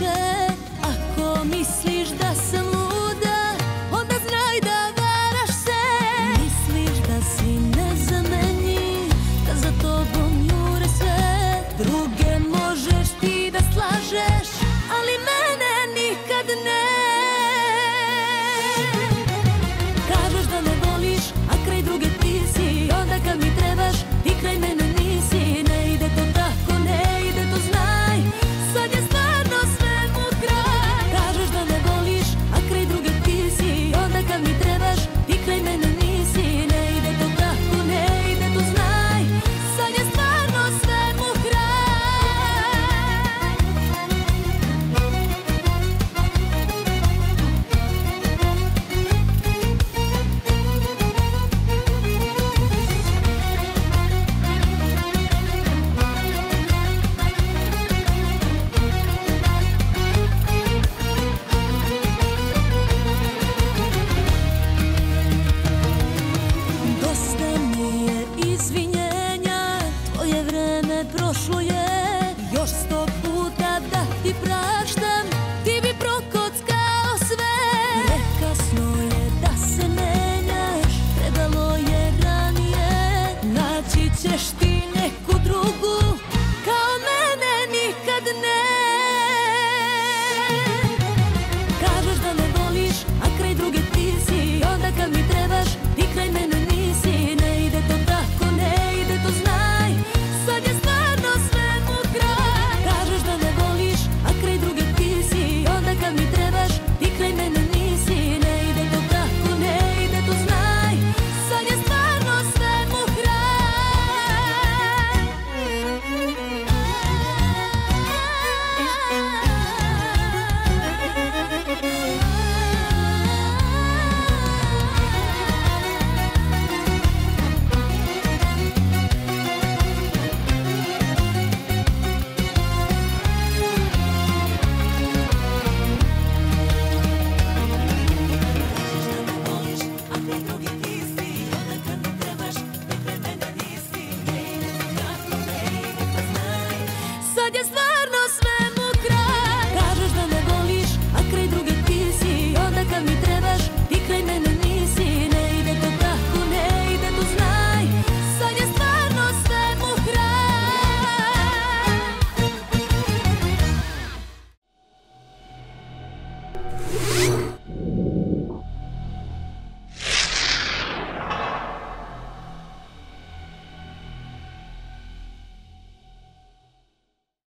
više. Ako misliš da sam luda, onda znaj da varaš se. Misliš da si nezamenjiv, da za tobom jure sve. Druge možeš ti da slažeš, ali mene nikad ne. Kažeš da me voliš, a kraj druge ti si. Onda kad mi trebaš, ti kraj mene nisi. Ne ide to tako, ne ide to znaj. Sad je stvarno svemu kraj. Kažeš da me voliš, a kraj druge ti si. Onda kad mi trebaš, ti kraj mene nisi. Ne ide to tako, ne ide to znaj. Sad je stvarno svemu kraj. Dosta mi je izvinjenja, tvoje vreme prošlo je. Još 100 puta da ti praštam, ti bi prokockao sve. Prekasno je da se menjaš, trebalo je ranije. Naći ćeš ti neku drugu, kao mene nikad ne. Kažeš da me voliš, a kraj druge ti si. Onda kad mi trebaš, ti kraj mene nisi. Ne ide to tako, ne ide to znaj. Sad je stvarno svemu kraj. Kažeš da me voliš, a kraj druge ti si. Onda kad mi trebaš, ti kraj mene nisi. Ne ide to tako, ne ide to znaj. Sad je stvarno svemu kraj. Sad je stvarno svemu kraj. Kažeš da me voliš, a kraj druge ti si. Onda kad mi trebaš, ti kraj mene nisi. Ne ide to tako, ne ide to znaj. Sad je stvarno svemu kraj.